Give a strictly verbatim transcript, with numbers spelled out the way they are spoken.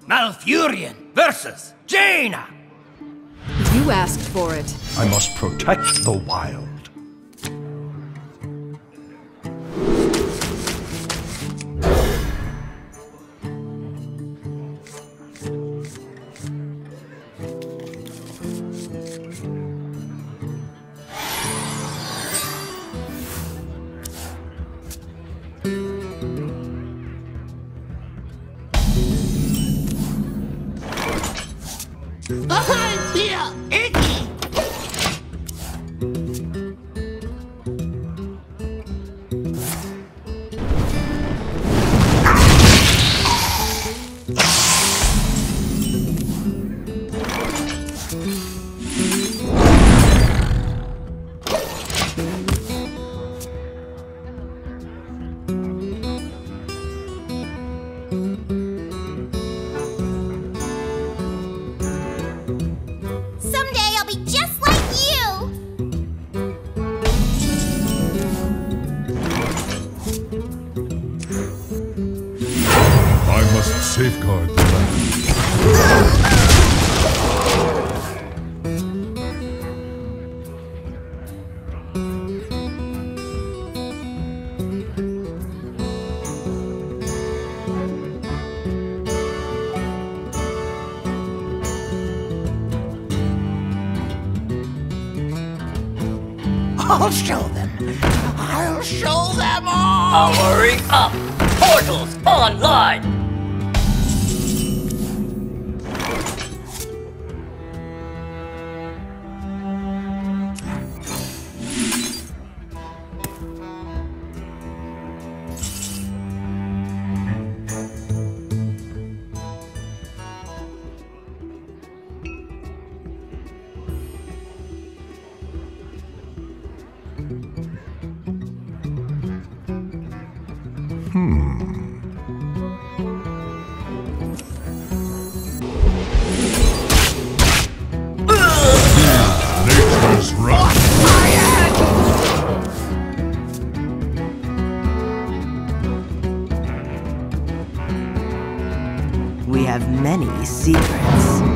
Malfurion versus Jaina! You asked for it. I must protect the wild. I feel icky! Someday I'll be just like you! I must safeguard the land. I'll show them. I'll show them all! Powering up! Portals online! Nature's wrath. We have many secrets.